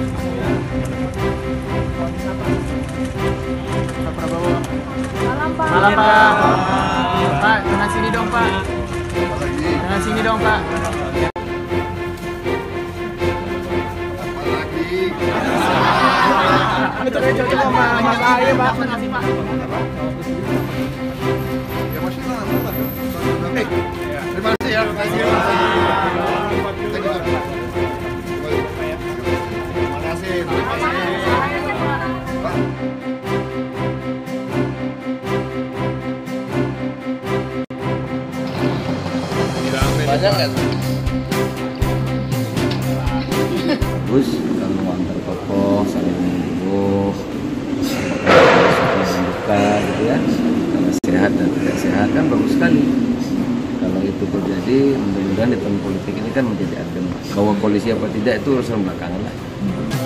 Pak Prabowo. Malam Pak. Malam Pak. Pak, tengah sini dong Pak. Tengah sini dong Pak. Itu cocok sama Mas Ahy Pak. Terima kasih Pak. Terima kasih ya. Terima kasih. Banyak nggak? Bagus kalau antar tokoh saling menunggu, membuka gitu ya. Kalau sehat dan tidak sehat kan bagus sekali. Kalau itu terjadi, mudah-mudahan di tahun politik ini kan menjadi adem. Bahwa polisi apa tidak itu urusan belakangan lah.